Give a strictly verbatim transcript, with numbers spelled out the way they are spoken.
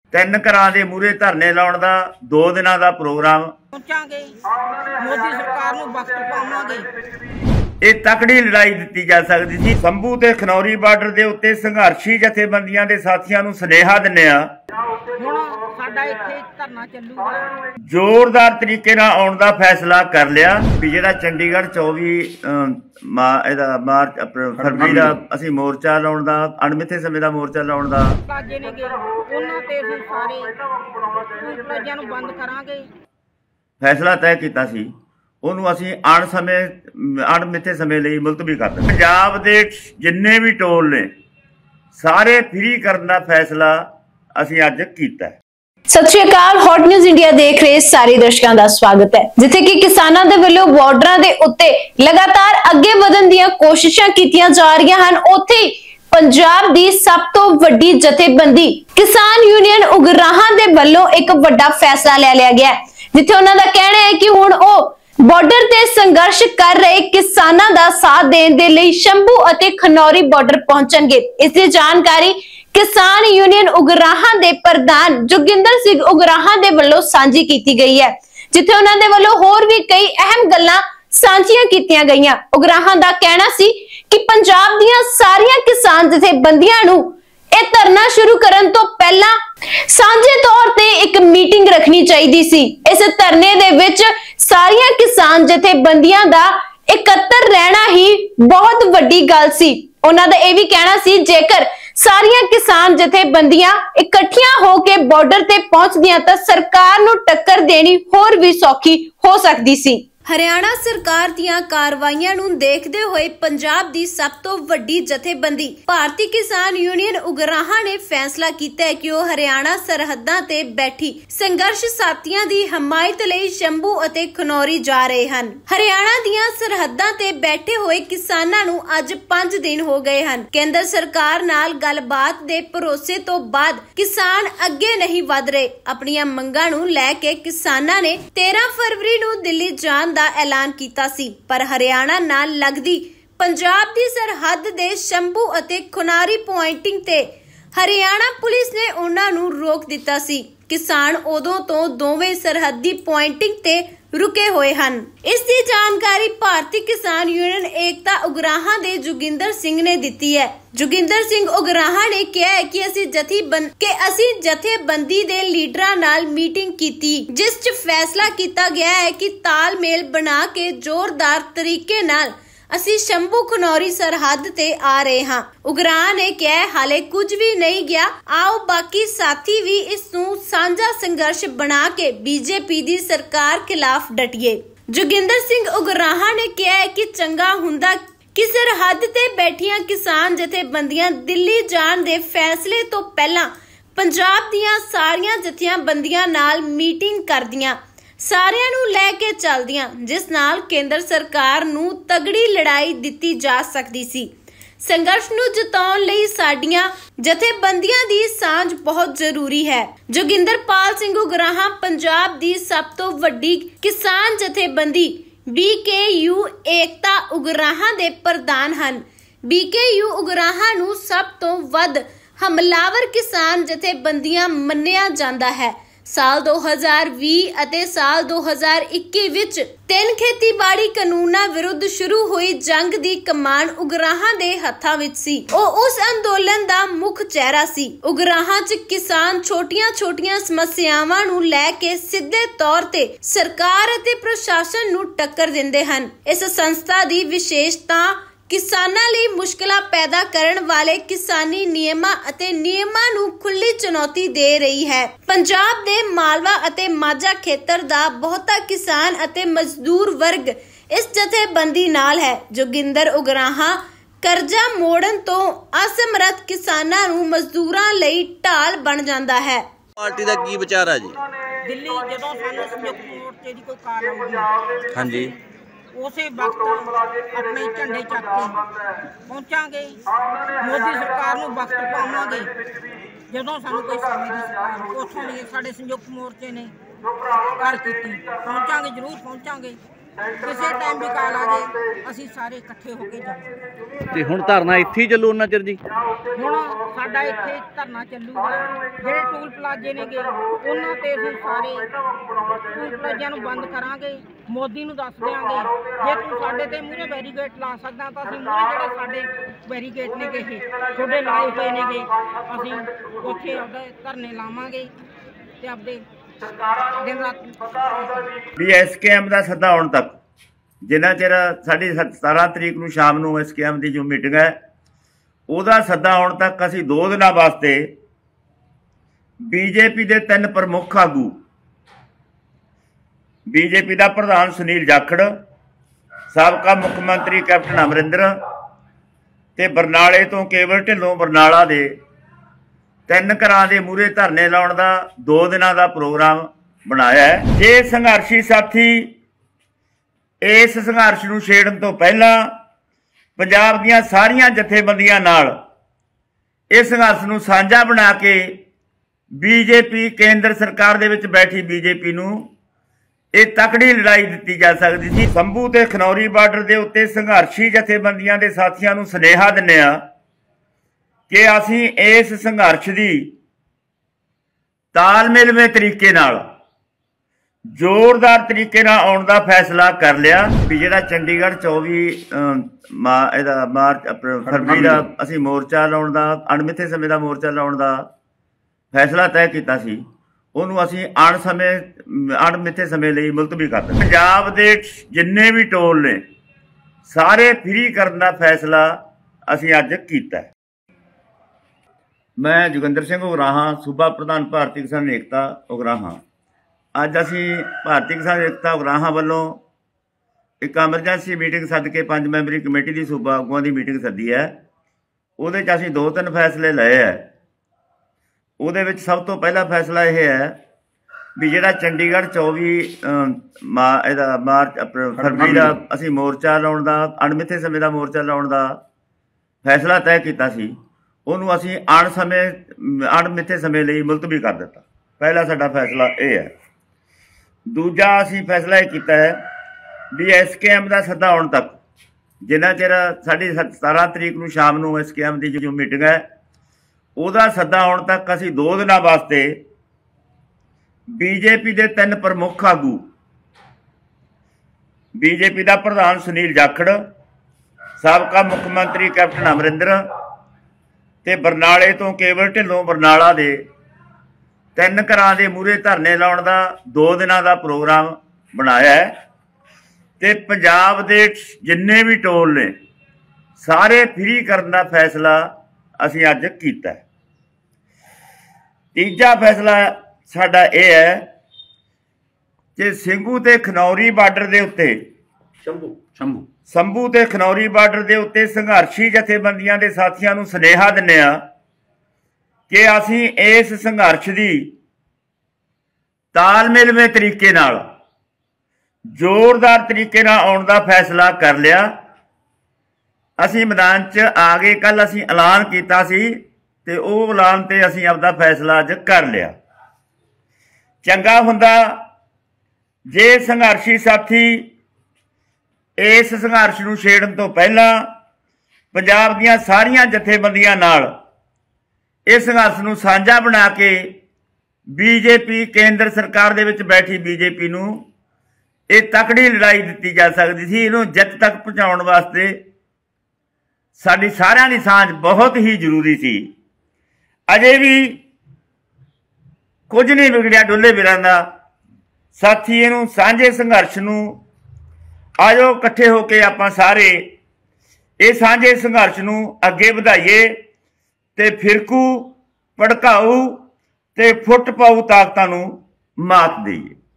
तीन घरां दे मूहरे धरने लाउण दा दो दिनां दा प्रोग्राम पहुंचांगे। मोदी सरकार नूं वक्त पावांगे। ਇਹ ਤਕੜੀ ਲੜਾਈ ਦਿੱਤੀ ਜਾ ਸਕਦੀ ਸੀ। ਸੰਭੂ ਤੇ ਖਨੌਰੀ ਬਾਰਡਰ ਦੇ ਉੱਤੇ ਸੰਘਰਸ਼ੀ ਜਥੇਬੰਦੀਆਂ ਦੇ ਸਾਥੀਆਂ ਨੂੰ ਸੁਨੇਹਾ ਦਿੰਨੇ ਆ ਹੁਣ ਸਾਡਾ ਇੱਥੇ ਧਰਨਾ ਚੱਲੂਗਾ। ਜ਼ੋਰਦਾਰ ਤਰੀਕੇ ਨਾਲ ਆਉਣ ਦਾ ਫੈਸਲਾ ਕਰ ਲਿਆ ਵੀ ਜਿਹੜਾ ਚੰਡੀਗੜ੍ਹ ਚੌਵੀ ਇਹਦਾ ਮਾਰਚ ਫਰਵਰੀ ਦਾ ਅਸੀਂ ਮੋਰਚਾ ਲਾਉਣ ਦਾ ਅਣਮਿੱਥੇ ਸਮੇਂ ਦਾ ਮੋਰਚਾ ਲਾਉਣ ਦਾ ਕਾਜੇ ਨੇ ਗੇ ਉਹਨਾਂ ਤੇ ਅਸੀਂ ਸਾਰੇ ਪ੍ਰਜਾ ਨੂੰ ਬੰਦ ਕਰਾਂਗੇ ਫੈਸਲਾ ਤੈਅ ਕੀਤਾ ਸੀ। ਉਹਨੂੰ ਅਸੀਂ ਅਣ ਸਮੇਂ ਅਣਮਿੱਥੇ ਸਮੇਂ ਲਈ ਮੁਲਤਵੀ ਕਰ ਦਿੱਤਾ। ਪੰਜਾਬ ਦੇ ਜਿੰਨੇ ਵੀ ਟੋਲ ਨੇ ਸਾਰੇ ਫ੍ਰੀ ਕਰਨ ਦਾ ਫੈਸਲਾ ਅਸੀਂ ਅੱਜ ਕੀਤਾ। ਸਤਿ ਸ਼੍ਰੀ ਅਕਾਲ। ਹੌਟ ਨਿਊਜ਼ ਇੰਡੀਆ ਦੇਖ ਰਹੇ ਸਾਰੇ ਦਰਸ਼ਕਾਂ ਦਾ ਸਵਾਗਤ ਹੈ। ਜਿੱਥੇ ਕਿ ਕਿਸਾਨਾਂ ਦੇ ਵੱਲੋਂ ਬਾਰਡਰਾਂ ਦੇ ਉੱਤੇ ਲਗਾਤਾਰ ਅੱਗੇ ਵਧਣ ਦੀਆਂ ਕੋਸ਼ਿਸ਼ਾਂ ਕੀਤੀਆਂ ਜਾ ਰਹੀਆਂ ਹਨ, ਉੱਥੇ ਪੰਜਾਬ ਦੀ ਸਭ ਤੋਂ ਵੱਡੀ ਜਥੇਬੰਦੀ ਕਿਸਾਨ ਯੂਨੀਅਨ ਉਗਰਾਹਾਂ ਦੇ ਵੱਲੋਂ ਇੱਕ ਵੱਡਾ ਫੈਸਲਾ ਲੈ ਲਿਆ ਗਿਆ, ਜਿੱਥੇ ਉਹਨਾਂ ਦਾ ਕਹਿਣਾ ਹੈ ਕਿ ਹੁਣ ਉਹ ਬਾਰਡਰ ਤੇ ਸੰਘਰਸ਼ ਕਰ ਰਹੇ ਕਿਸਾਨਾਂ ਦਾ ਸਾਥ ਦੇਣ ਦੇ ਲਈ ਸ਼ੰਭੂ ਅਤੇ ਖਨੌਰੀ ਬਾਰਡਰ ਪਹੁੰਚਣਗੇ। ਇਸ ਦੀ ਜਾਣਕਾਰੀ ਕਿਸਾਨ ਯੂਨੀਅਨ ਉਗਰਾਹਾਂ ਦੇ ਪ੍ਰਧਾਨ ਜੋਗਿੰਦਰ ਸਿੰਘ ਉਗਰਾਹਾਂ ਦੇ ਵੱਲੋਂ ਸਾਂਝੀ ਕੀਤੀ ਗਈ ਹੈ, ਜਿੱਥੇ ਉਹਨਾਂ ਦੇ ਵੱਲੋਂ ਹੋਰ ਵੀ ਕਈ ਅਹਿਮ ਗੱਲਾਂ ਸਾਂਝੀਆਂ ਕੀਤੀਆਂ ਗਈਆਂ। ਉਗਰਾਹਾਂ ਦਾ ਕਹਿਣਾ ਸੀ ਕਿ ਪੰਜਾਬ ਦੀਆਂ ਸਾਰੀਆਂ ਕਿਸਾਨ ਜਥੇਬੰਦੀਆਂ ਨੂੰ ਇਹ ਧਰਨਾ ਸ਼ੁਰੂ ਕਰਨ ਤੋਂ ਪਹਿਲਾਂ ਸਾਂਝੇ ਤੌਰ ਤੇ ਇੱਕ ਮੀਟਿੰਗ ਰੱਖਣੀ ਚਾਹੀਦੀ ਸੀ। ਇਸ ਧਰਨੇ ਦੇ ਵਿੱਚ ਸਾਰੀਆਂ ਕਿਸਾਨ ਜਥੇਬੰਦੀਆਂ ਦਾ ਇਕੱਤਰ ਰਹਿਣਾ ਹੀ ਬਹੁਤ ਵੱਡੀ ਗੱਲ ਸੀ। ਉਹਨਾਂ ਦਾ ਇਹ ਵੀ ਕਹਿਣਾ ਸੀ ਜੇਕਰ ਸਾਰੀਆਂ ਕਿਸਾਨ ਜਥੇਬੰਦੀਆਂ ਇਕੱਠੀਆਂ ਹੋ ਕੇ ਬਾਰਡਰ ਤੇ ਪਹੁੰਚਦੀਆਂ ਤਾਂ ਸਰਕਾਰ ਨੂੰ ਟੱਕਰ ਦੇਣੀ ਹੋਰ ਵੀ ਸੌਖੀ ਹੋ ਸਕਦੀ ਸੀ। ਹਰਿਆਣਾ ਸਰਕਾਰ ਦੀਆਂ ਕਾਰਵਾਈਆਂ ਨੂੰ ਦੇਖਦੇ ਹੋਏ ਪੰਜਾਬ ਦੀ ਸਭ ਤੋਂ ਵੱਡੀ ਜਥੇਬੰਦੀ ਭਾਰਤੀ ਕਿਸਾਨ ਯੂਨੀਅਨ ਉਗਰਾਹਾਂ ਨੇ ਫੈਸਲਾ ਕੀਤਾ ਹੈ ਕਿ ਉਹ ਹਰਿਆਣਾ ਸਰਹੱਦਾਂ ਤੇ ਬੈਠੀ ਸੰਘਰਸ਼ ਸਾਥੀਆਂ ਦੀ ਹਮਾਇਤ ਲਈ ਸ਼ੰਭੂ ਅਤੇ ਖਨੌਰੀ ਜਾ ਰਹੇ ਹਨ। ਹਰਿਆਣਾ ਦੀਆਂ ਸਰਹੱਦਾਂ ਤੇ ਬੈਠੇ ਹੋਏ ਕਿਸਾਨਾਂ ਨੂੰ ਅੱਜ ਪੰਜ ਦਿਨ ਹੋ ਗਏ ਹਨ। ਕੇਂਦਰ ਸਰਕਾਰ ਨਾਲ ਗੱਲਬਾਤ ਦੇ ਭਰੋਸੇ ਤੋਂ ਬਾਅਦ ਕਿਸਾਨ ਅੱਗੇ ਨਹੀਂ ਵਧ ਰਹੇ। ਆਪਣੀਆਂ ਮੰਗਾਂ ਨੂੰ ਲੈ ਕੇ ਕਿਸਾਨਾਂ ਨੇ ਤੇਰਾਂ ਫਰਵਰੀ ਨੂੰ ਦਿੱਲੀ ਜਾਣ ਦਾ ਐਲਾਨ ਕੀਤਾ ਸੀ, ਪਰ ਹਰਿਆਣਾ ਨਾਲ ਲੱਗਦੀ ਪੰਜਾਬ ਦੀ ਸਰਹੱਦ ਦੇ ਸ਼ੰਭੂ ਅਤੇ ਖਨੌਰੀ ਪੁਆਇੰਟਿੰਗ ਤੇ ਹਰਿਆਣਾ ਪੁਲਿਸ ਨੇ ਉਹਨਾਂ ਨੂੰ ਰੋਕ ਦਿੱਤਾ ਸੀ। ਕਿਸਾਨ ਉਦੋਂ ਤੋਂ ਦੋਵੇਂ ਸਰਹੱਦੀ ਪੁਆਇੰਟਿੰਗ ਤੇ ਰੁਕੇ ਹੋਏ ਹਨ। ਇਸ ਦੀ ਜਾਣਕਾਰੀ ਭਾਰਤੀ ਕਿਸਾਨ ਯੂਨੀਅਨ ਏਕਤਾ ਉਗਰਾਹਾਂ ਦੇ ਜੋਗਿੰਦਰ ਸਿੰਘ ਨੇ ਦਿੱਤੀ ਹੈ। ਜੋਗਿੰਦਰ ਸਿੰਘ ਉਗਰਾਹਾਂ ਨੇ ਕਿਹਾ ਹੈ ਕਿ ਅਸੀਂ ਜਥੇਬੰਦ ਕਿ ਅਸੀਂ ਜਥੇਬੰਦੀ ਦੇ ਲੀਡਰਾਂ ਨਾਲ ਮੀਟਿੰਗ ਕੀਤੀ, ਜਿਸ 'ਚ ਫੈਸਲਾ ਕੀਤਾ ਗਿਆ ਹੈ ਕਿ ਤਾਲਮੇਲ ਬਣਾ ਕੇ ਜ਼ੋਰਦਾਰ ਤਰੀਕੇ ਨਾਲ ਅਸੀਂ ਸ਼ੰਭੂ ਖਨੌਰੀ ਸਰਹੱਦ ਤੇ ਆ ਰਹੇ ਹਾਂ। ਉਗਰਾਹਾਂ ਨੇ ਕਿਹਾ ਹਾਲੇ ਕੁਝ ਵੀ ਨਹੀਂ ਗਿਆ, ਆਓ ਬਾਕੀ ਸਾਥੀ ਵੀ ਇਸ ਨੂੰ ਸਾਂਝਾ ਸੰਘਰਸ਼ ਬਣਾ ਕੇ ਬੀਜੇਪੀ ਦੀ ਸਰਕਾਰ ਖਿਲਾਫ ਡਟੀਏ। ਜੋਗਿੰਦਰ ਸਿੰਘ ਉਗਰਾਹਾਂ ਨੇ ਕਿਹਾ ਹੈ ਕਿ ਚੰਗਾ ਹੁੰਦਾ ਕਿ ਸਰਹੱਦ ਤੇ ਬੈਠੀਆਂ ਕਿਸਾਨ ਜਥੇਬੰਦੀਆਂ ਦਿੱਲੀ ਜਾਣ ਦੇ ਫੈਸਲੇ ਤੋਂ ਪਹਿਲਾਂ ਪੰਜਾਬ ਦੀਆਂ ਸਾਰੀਆਂ ਜਥੇਬੰਦੀਆਂ ਨਾਲ ਮੀਟਿੰਗ ਕਰਦੀਆਂ, ਸਾਰਿਆਂ ਨੂੰ ਲੈ ਕੇ ਚੱਲਦੀਆਂ, ਜਿਸ ਨਾਲ ਕੇਂਦਰ ਸਰਕਾਰ ਨੂੰ ਤਗੜੀ ਲੜਾਈ ਦਿੱਤੀ ਜਾ ਸਕਦੀ ਸੀ। ਸੰਘਰਸ਼ ਨੂੰ ਜਿਤਾਉਣ ਲਈ ਸਾਡੀਆਂ ਜਥੇਬੰਦੀਆਂ ਦੀ ਸਾਂਝ ਬਹੁਤ ਜ਼ਰੂਰੀ ਹੈ। ਜੋਗਿੰਦਰਪਾਲ ਸਿੰਘ ਉਗਰਾਹਾਂ ਪੰਜਾਬ ਦੀ ਸਭ ਤੋਂ ਵੱਡੀ ਕਿਸਾਨ ਜਥੇਬੰਦੀ B K U Ekta Ugrahan ਦੇ ਪ੍ਰਧਾਨ ਹਨ। ਬੀ ਕੇ ਯੂ ਉਗਰਾਹਾਂ ਨੂੰ ਸਭ ਤੋਂ ਵੱਧ ਹਮਲਾਵਰ ਕਿਸਾਨ ਜਥੇਬੰਦੀਆਂ ਮੰਨਿਆ ਜਾਂਦਾ ਹੈ। ਸਾਲ ਦੋ ਹਜ਼ਾਰ ਵੀਹ ਅਤੇ ਸਾਲ ਦੋ ਹਜ਼ਾਰ ਇੱਕੀ ਵਿੱਚ ਤਿੰਨ ਖੇਤੀਬਾੜੀ ਕਾਨੂੰਨਾਂ ਵਿਰੁੱਧ ਸ਼ੁਰੂ ਹੋਈ ਜੰਗ ਦੀ ਕਮਾਨ ਉਗਰਾਹਾਂ ਦੇ ਹੱਥਾਂ ਵਿੱਚ ਸੀ। ਉਹ ਉਸ ਅੰਦੋਲਨ ਦਾ ਮੁੱਖ ਚਿਹਰਾ ਸੀ। ਉਗਰਾਹਾਂ 'ਚ ਕਿਸਾਨ ਛੋਟੀਆਂ-ਛੋਟੀਆਂ ਸਮੱਸਿਆਵਾਂ ਨੂੰ ਲੈ ਕੇ ਸਿੱਧੇ ਤੌਰ ਤੇ ਸਰਕਾਰ ਅਤੇ ਪ੍ਰਸ਼ਾਸਨ ਨੂੰ ਟੱਕਰ ਦਿੰਦੇ ਹਨ। ਇਸ ਸੰਸਥਾ ਦੀ ਵਿਸ਼ੇਸ਼ਤਾ ਕਿਸਾਨਾਂ ਲਈ ਮੁਸ਼ਕਲਾਂ ਪੈਦਾ ਕਰਨ ਵਾਲੇ ਕਿਸਾਨੀ ਨਿਯਮਾਂ ਅਤੇ ਨਿਯਮਾਂ ਨੂੰ ਖੁੱਲੀ ਚੁਣੌਤੀ ਦੇ ਰਹੀ ਹੈ। ਪੰਜਾਬ ਦੇ ਮਾਲਵਾ ਅਤੇ ਮਾਝਾ ਖੇਤਰ ਦਾ ਬਹੁਤਾ ਕਿਸਾਨ ਅਤੇ ਮਜ਼ਦੂਰ ਵਰਗ ਇਸ ਜਥੇਬੰਦੀ ਨਾਲ ਹੈ। ਜੋਗਿੰਦਰ ਉਗਰਾਹਾਂ ਕਰਜ਼ਾ ਮੋੜਨ ਤੋਂ ਅਸਮਰੱਥ ਕਿਸਾਨਾਂ ਨੂੰ ਮਜ਼ਦੂਰਾਂ ਲਈ ਢਾਲ ਬਣ ਜਾਂਦਾ ਹੈ। ਪਾਰਟੀ ਦਾ ਕੀ ਵਿਚਾਰ ਹੈ ਜੀ? ਦਿੱਲੀ ਜਦੋਂ ਸਾਨੂੰ ਸੰਯੁਕਤ ਮੋਰਚੇ ਦੀ ਕੋਈ ਕਾਲ ਆਊਗੀ, ਹਾਂਜੀ ਉਸੇ ਵਕਤ ਆਪਣੇ ਝੰਡੇ ਚੱਕ ਕੇ ਪਹੁੰਚਾਂਗੇ। ਮੋਦੀ ਸਰਕਾਰ ਨੂੰ ਵਕਤ ਪਾਵਾਂਗੇ। ਜਦੋਂ ਸਾਨੂੰ ਕੋਈ ਸਮੇਂ ਦੀ ਸਰਕਾਰ ਉੱਥੋਂ ਲਈ ਸਾਡੇ ਸੰਯੁਕਤ ਮੋਰਚੇ ਨੇ ਗੱਲ ਕੀਤੀ, ਪਹੁੰਚਾਂਗੇ, ਜ਼ਰੂਰ ਪਹੁੰਚਾਂਗੇ। ਕਿਸੇ ਟਾਈਮ ਵੀ ਕਾਲ ਆ ਜਾਏ ਅਸੀਂ ਸਾਰੇ ਇਕੱਠੇ ਹੋ ਕੇ ਜਾਵਾਂਗੇ। ਤੇ ਹੁਣ ਧਰਨਾ ਇੱਥੇ ਹੀ ਚੱਲੂ ਉਹਨਾਂ ਚਿਰ ਜੀ? ਹੁਣ ਸਾਡਾ ਇੱਥੇ ਧਰਨਾ ਚੱਲੂਗਾ। ਜਿਹੜੇ ਟੂਲ ਪਲਾਜ਼ੇ ਨੇਗੇ ਉਹਨਾਂ ਤੇ ਅਸੀਂ ਸਾਰੇ ਟੂਲ ਪਲਾਜ਼ਿਆਂ ਨੂੰ ਬੰਦ ਕਰਾਂਗੇ। ਮੋਦੀ ਨੂੰ ਦੱਸ ਦਿਆਂਗੇ ਜੇ ਤੂੰ ਸਾਡੇ ਤੇ ਮੂਹਰੇ ਬੈਰੀਕੇਡ ਲਾ ਸਕਦਾ ਤਾਂ ਅਸੀਂ ਮੂਹਰੇ ਜਿਹੜੇ ਸਾਡੇ ਬੈਰੀਕੇਡ ਨੇਗੇ ਇਹ ਤੁਹਾਡੇ ਲਾਏ ਹੋਏ ਨੇਗੇ ਅਸੀਂ ਉੱਥੇ ਆਪਦੇ ਧਰਨੇ ਲਾਵਾਂਗੇ ਤੇ ਆਪਦੇ ਦਿਨ ਰਾਤ ਵੀ ਐਸਕੇਐਮ ਦਾ ਸੱਦਾ ਆਉਣ ਤੱਕ ਜਿੰਨਾ ਚਿਰ ਸਾਡੀ ਸਤਾਰਾਂ ਤਰੀਕ ਨੂੰ ਸ਼ਾਮ ਨੂੰ ਐਸਕੇਐਮ ਦੀ ਜੋ ਮੀਟਿੰਗ ਹੈ ਉਹਦਾ ਸੱਦਾ ਆਉਣ ਤੱਕ ਅਸੀਂ ਦੋ ਦਿਨਾਂ ਵਾਸਤੇ ਬੀਜੇਪੀ ਦੇ ਤਿੰਨ ਪ੍ਰਮੁੱਖ ਆਗੂ, ਬੀਜੇਪੀ ਦਾ ਪ੍ਰਧਾਨ ਸੁਨੀਲ ਜਾਖੜ, ਸਾਬਕਾ ਮੁੱਖ ਮੰਤਰੀ ਕੈਪਟਨ ਅਮਰਿੰਦਰ ਤੇ ਬਰਨਾਲੇ ਤੋਂ ਕੇਵਲ ਢਿੱਲੋਂ ਬਰਨਾਲਾ ਦੇ ਤਿੰਨ ਘਰਾਂ ਦੇ ਮੂਹਰੇ ਧਰਨੇ ਲਾਉਣ ਦਾ ਦੋ ਦਿਨਾਂ ਦਾ ਪ੍ਰੋਗਰਾਮ ਬਣਾਇਆ ਹੈ। ਜੇ ਸੰਘਰਸ਼ੀ ਸਾਥੀ ਇਸ ਸੰਘਰਸ਼ ਨੂੰ ਛੇੜਨ ਤੋਂ ਪਹਿਲਾਂ ਪੰਜਾਬ ਦੀਆਂ ਸਾਰੀਆਂ ਜਥੇਬੰਦੀਆਂ ਨਾਲ ਇਸ ਸੰਘਰਸ਼ ਨੂੰ ਸਾਂਝਾ ਬਣਾ ਕੇ ਬੀਜੇਪੀ ਕੇਂਦਰ ਸਰਕਾਰ ਦੇ ਵਿੱਚ ਬੈਠੀ ਬੀਜੇਪੀ ਨੂੰ ਇਹ ਤਕੜੀ ਲੜਾਈ ਦਿੱਤੀ ਜਾ ਸਕਦੀ ਸੀ। ਸੰਭੂ ਤੇ ਖਨੌਰੀ ਬਾਰਡਰ ਦੇ ਉੱਤੇ ਸੰਘਰਸ਼ੀ ਜਥੇਬੰਦੀਆਂ ਦੇ ਸਾਥੀਆਂ ਨੂੰ ਸੁਨੇਹਾ ਦਿੰਦੇ ਆ ਕਿ ਅਸੀਂ ਇਸ ਸੰਘਰਸ਼ ਦੀ ਤਾਲਮੇਲਵੇਂ ਤਰੀਕੇ ਨਾਲ ਜ਼ੋਰਦਾਰ ਤਰੀਕੇ ਨਾਲ ਆਉਣ ਦਾ ਫੈਸਲਾ ਕਰ ਲਿਆ ਵੀ ਜਿਹੜਾ ਚੰਡੀਗੜ੍ਹ ਚੌਵੀ ਇਹਦਾ ਮਾਰਚ ਫਰਵਰੀ ਦਾ ਅਸੀਂ ਮੋਰਚਾ ਲਾਉਣ ਦਾ ਅਣਮਿੱਥੇ ਸਮੇਂ ਦਾ ਮੋਰਚਾ ਲਾਉਣ ਦਾ ਫੈਸਲਾ ਤੈਅ ਕੀਤਾ ਸੀ ਉਹਨੂੰ ਅਸੀਂ ਅਣ ਸਮੇਂ ਅਣਮਿੱਥੇ ਸਮੇਂ ਲਈ ਮੁਲਤਵੀ ਕਰ ਦਿੱਤਾ। ਪੰਜਾਬ ਦੇ ਜਿੰਨੇ ਵੀ ਟੋਲ ਨੇ ਸਾਰੇ ਫ੍ਰੀ ਕਰਨ ਦਾ ਫੈਸਲਾ ਅਸੀਂ ਅੱਜ ਕੀਤਾ। ਮੈਂ ਜੋਗਿੰਦਰ ਸਿੰਘ ਉਗਰਾਹਾਂ, ਸੂਬਾ ਪ੍ਰਧਾਨ ਭਾਰਤੀ ਕਿਸਾਨ ਏਕਤਾ ਉਗਰਾਹਾਂ। ਅੱਜ ਅਸੀਂ ਭਾਰਤੀ ਕਿਸਾਨ ਏਕਤਾ ਉਗਰਾਹਾਂ ਵੱਲੋਂ ਇੱਕ ਐਮਰਜੈਂਸੀ ਮੀਟਿੰਗ ਸੱਦ ਕੇ ਪੰਜ ਮੈਂਬਰੀ ਕਮੇਟੀ ਦੀ ਸੂਬਾ ਆਗੂਆਂ ਦੀ ਮੀਟਿੰਗ ਸੱਦੀ ਹੈ। ਉਹਦੇ 'ਚ ਅਸੀਂ ਦੋ ਤਿੰਨ ਫੈਸਲੇ ਲਏ ਹੈ। ਉਹਦੇ ਵਿੱਚ ਸਭ ਤੋਂ ਪਹਿਲਾ ਫੈਸਲਾ ਇਹ ਹੈ ਵੀ ਜਿਹੜਾ ਚੰਡੀਗੜ੍ਹ ਚੌਵੀ ਇਹਦਾ ਮਾਰਚ ਫਰਵਰੀ ਦਾ ਅਸੀਂ ਮੋਰਚਾ ਲਾਉਣ ਦਾ ਅਣਮਿੱਥੇ ਸਮੇਂ ਦਾ ਮੋਰਚਾ ਲਾਉਣ ਦਾ ਫੈਸਲਾ ਤੈਅ ਕੀਤਾ ਸੀ ਉਹਨੂੰ ਅਸੀਂ ਅਣ ਸਮੇਂ ਅਣਮਿੱਥੇ ਸਮੇਂ ਲਈ ਮੁਲਤਵੀ ਕਰ ਦਿੱਤਾ। ਪਹਿਲਾ ਸਾਡਾ ਫੈਸਲਾ ਇਹ ਹੈ। ਦੂਜਾ ਅਸੀਂ ਫੈਸਲਾ ਇਹ ਕੀਤਾ ਹੈ ਵੀ ਐਸਕੇਐਮ ਦਾ ਸੱਦਾ ਆਉਣ ਤੱਕ ਜਿੰਨਾ ਚਿਰ ਸਾਡੀ ਸਤਾਰਾਂ ਤਰੀਕ ਨੂੰ ਸ਼ਾਮ ਨੂੰ ਐਸਕੇਐਮ ਦੀ ਜੋ ਮੀਟਿੰਗ ਹੈ ਉਹਦਾ ਸੱਦਾ ਆਉਣ ਤੱਕ ਅਸੀਂ ਦੋ ਦਿਨਾਂ ਵਾਸਤੇ ਬੀਜੇਪੀ ਦੇ ਤਿੰਨ ਪ੍ਰਮੁੱਖ ਆਗੂ, ਬੀਜੇਪੀ ਦਾ ਪ੍ਰਧਾਨ ਸੁਨੀਲ ਜਾਖੜ, ਸਾਬਕਾ ਮੁੱਖ ਮੰਤਰੀ ਕੈਪਟਨ ਅਮਰਿੰਦਰ ਤੇ ਬਰਨਾਲੇ ਤੋਂ ਕੇਵਲ ਢਿੱਲੋਂ ਬਰਨਾਲਾ ਦੇ ਤਿੰਨ ਘਰਾਂ ਦੇ ਮੂਹਰੇ ਧਰਨੇ ਲਾਉਣ ਦਾ ਦੋ ਦਿਨਾਂ ਦਾ ਪ੍ਰੋਗਰਾਮ ਬਣਾਇਆ ਹੈ ਤੇ ਪੰਜਾਬ ਦੇ ਜਿੰਨੇ ਵੀ ਟੋਲ ਨੇ ਸਾਰੇ ਫ੍ਰੀ ਕਰਨ ਦਾ ਫੈਸਲਾ ਅਸੀਂ ਅੱਜ ਕੀਤਾ। ਤੀਜਾ ਫੈਸਲਾ ਸਾਡਾ ਇਹ ਹੈ ਕਿ ਸਿੰਘੂ ਤੇ ਖਨੌਰੀ ਬਾਰਡਰ ਦੇ ਉੱਤੇ ਸ਼ੰਭੂ ਸ਼ੰਭੂ ਸੰਭੂ ਤੇ ਖਨੌਰੀ ਬਾਰਡਰ ਦੇ ਉੱਤੇ ਸੰਘਰਸ਼ੀ ਜਥੇਬੰਦੀਆਂ ਦੇ ਸਾਥੀਆਂ ਨੂੰ ਸੁਨੇਹਾ ਦਿੰਦੇ ਆ ਕਿ ਅਸੀਂ ਇਸ ਸੰਘਰਸ਼ ਦੀ ਤਾਲਮੇਲਵੇਂ ਤਰੀਕੇ ਨਾਲ ਜ਼ੋਰਦਾਰ ਤਰੀਕੇ ਨਾਲ ਆਉਣ ਦਾ ਫੈਸਲਾ ਕਰ ਲਿਆ। ਅਸੀਂ ਮੈਦਾਨ 'ਚ ਆ ਗਏ। ਕੱਲ ਅਸੀਂ ਐਲਾਨ ਕੀਤਾ ਸੀ ਤੇ ਉਹ ਐਲਾਨ ਤੇ ਅਸੀਂ ਆਪਦਾ ਫੈਸਲਾ ਅੱਜ ਕਰ ਲਿਆ। ਚੰਗਾ ਹੁੰਦਾ ਜੇ ਸੰਘਰਸ਼ੀ ਸਾਥੀ ਇਸ ਸੰਘਰਸ਼ ਨੂੰ ਛੇੜਨ ਤੋਂ ਪਹਿਲਾਂ ਪੰਜਾਬ ਦੀਆਂ ਸਾਰੀਆਂ ਜਥੇਬੰਦੀਆਂ ਨਾਲ ਇਸ ਸੰਘਰਸ਼ ਨੂੰ ਸਾਂਝਾ ਬਣਾ ਕੇ ਬੀਜੇਪੀ ਕੇਂਦਰ ਸਰਕਾਰ ਦੇ ਵਿੱਚ ਬੈਠੀ ਬੀਜੇਪੀ ਨੂੰ ਇਹ ਤਕੜੀ ਲੜਾਈ ਦਿੱਤੀ ਜਾ ਸਕਦੀ ਸੀ। ਇਹਨੂੰ ਜਿੱਤ ਤੱਕ ਪਹੁੰਚਾਉਣ ਵਾਸਤੇ ਸਾਡੀ ਸਾਰਿਆਂ ਦੀ ਸਾਂਝ ਬਹੁਤ ਹੀ ਜ਼ਰੂਰੀ ਸੀ। ਅਜੇ ਵੀ ਕੁਝ ਨਹੀਂ ਵਿਗੜਿਆ ਡੋਲੇ ਵੀਰਾਂ ਦਾ। ਸਾਥੀ ਇਹਨੂੰ ਸਾਂਝੇ ਸੰਘਰਸ਼ ਨੂੰ ਆਜੋ ਇਕੱਠੇ ਹੋ ਕੇ ਆਪਾਂ ਸਾਰੇ ਇਹ ਸਾਂਝੇ ਸੰਘਰਸ਼ ਨੂੰ ਅੱਗੇ ਵਧਾਈਏ ਤੇ ਫਿਰਕੂ ਭੜਕਾਊ ਤੇ ਫੁੱਟ ਪਾਊ ਤਾਕਤਾਂ ਨੂੰ ਮਾਤ ਦੇਈਏ।